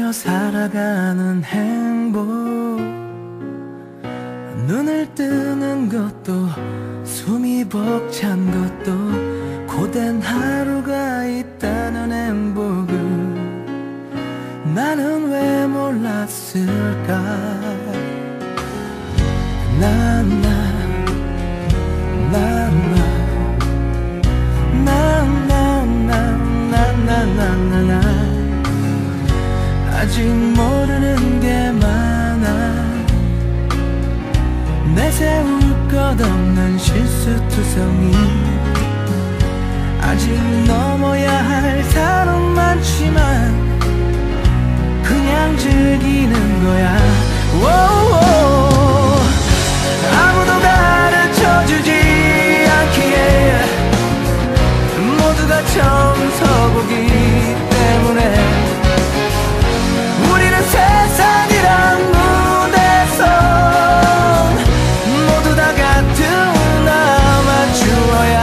그저 살아가는 행복, 눈을 뜨는 것도 숨이 벅찬 것도 고된 하루가 있다는 행복을 나는 왜 몰랐을까. 아직 모르는 게 많아. 내세울 것 없는 실수투성이. 아직 넘어야 할 산은 많지만 그냥 즐기는 거야. 오오. 아무도 가르쳐주지 않기에 모두가 처음 서보기 때문에 우리는 세상이란 무대에서 모두 다 같은 아마추어야.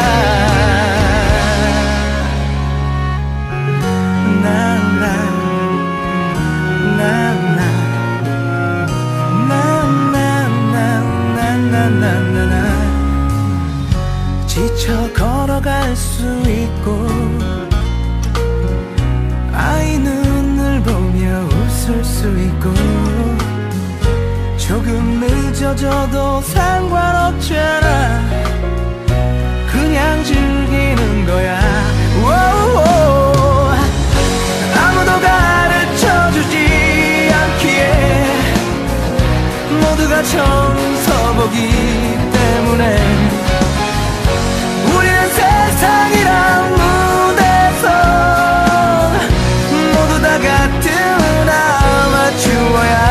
지쳐 걸어갈 수 있고 아이 눈을 보며 웃을 수 있고 조금 늦어져도 상관없잖아. 그냥 즐기는 거야. 오오. 아무도 가르쳐주지 않기에 모두가 처음 서보기 때문에 우리는 세상이란 무대에서 모두 다 같은 아마추어야.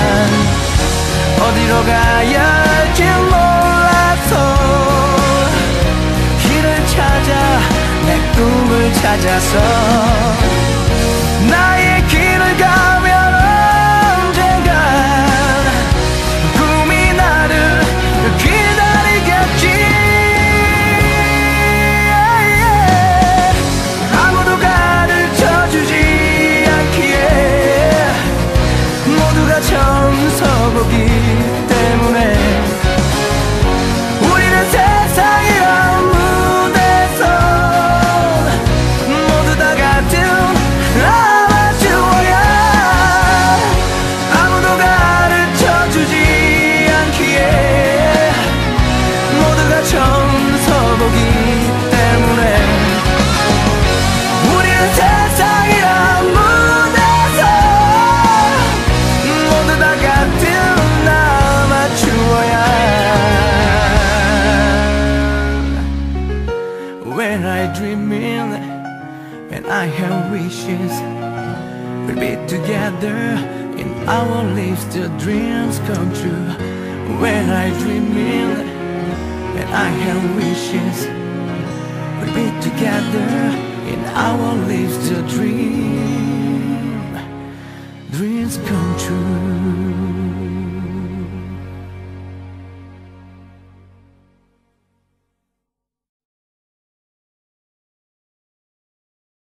어디로 가야 할지 몰라서 길을 찾아 내 꿈을 찾아서 나의 길을 가면 언젠간 꿈이 나를 기다리겠지. 아무도 가르쳐주지 않기에 모두가 처음 서보기 때문에 우리는 세상이란 무대에서 모두 다 같은 아마추어야. 아무도 가르쳐주지 않기에 모두가 처음 서보기 때문에 우리는 세상이란 무대에서 모두 다 같은 아마추어야. When I dreaming and I have wishes, we'll be together in our lives till dreams come true. When I dreaming and I have wishes, we'll be together in our lives till dreams